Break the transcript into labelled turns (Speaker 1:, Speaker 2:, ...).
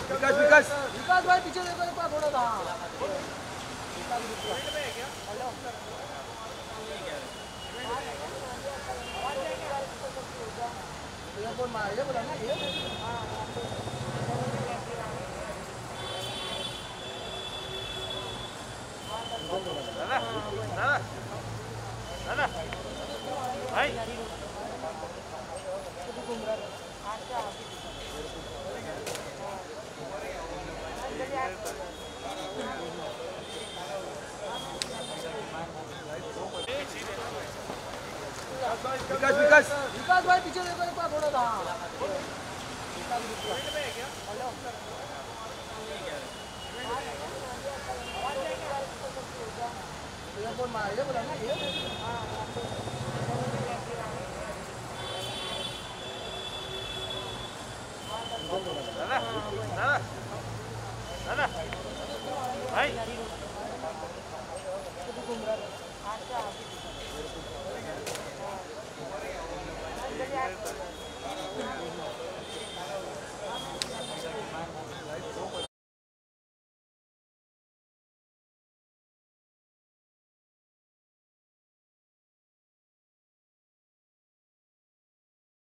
Speaker 1: विकास विकास
Speaker 2: विकास भाई पीछे देखो एक बार थोड़ा था। ये बोला ना ये
Speaker 1: दादा दादा दादा भाई विकास विकास
Speaker 2: विकास भाई पीछे देखो एक बार थोड़ा था। ये बोला ना ये
Speaker 1: दादा दादा दादा भाई